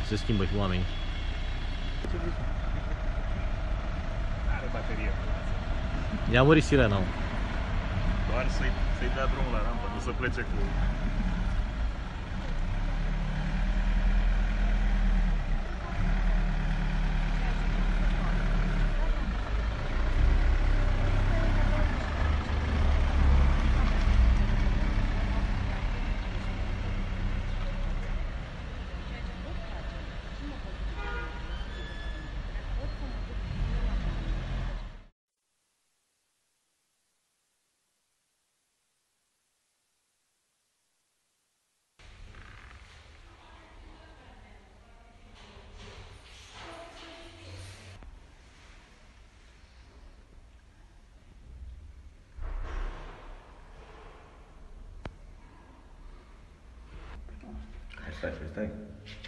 se schimbă și oamenii. Are baterie. Ia mări sirena. Doar să-i dea drumul la rampă, nu să plece cu... Stai.